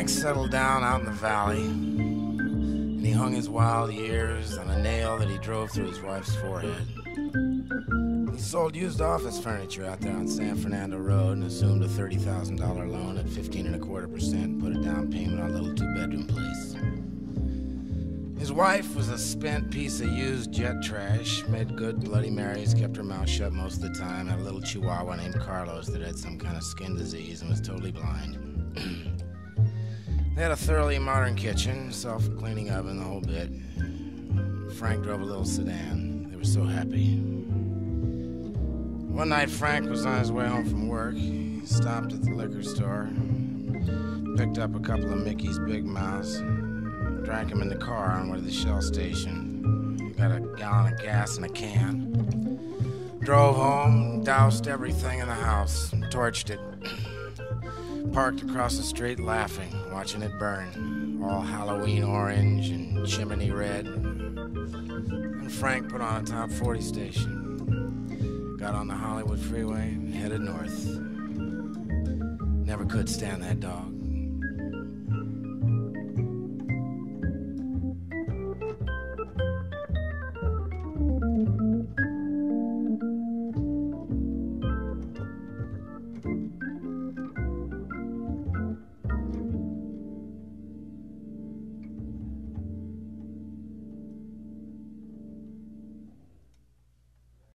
Frank settled down out in the valley, and he hung his wild years on a nail that he drove through his wife's forehead. He sold used office furniture out there on San Fernando Road and assumed a $30,000 loan at 15.25% and put a down payment on a little two-bedroom place. His wife was a spent piece of used jet trash, made good Bloody Marys, kept her mouth shut most of the time, had a little chihuahua named Carlos that had some kind of skin disease and was totally blind. They had a thoroughly modern kitchen, self-cleaning oven, the whole bit. Frank drove a little sedan. They were so happy. One night, Frank was on his way home from work. He stopped at the liquor store, picked up a couple of Mickey's Big Mouths, drank them in the car on the way to the Shell station. Got a gallon of gas in a can. Drove home, doused everything in the house, torched it. Parked across the street laughing, watching it burn, all Halloween orange and chimney red. And Frank put on a top 40 station, got on the Hollywood freeway and headed north. Never could stand that dog.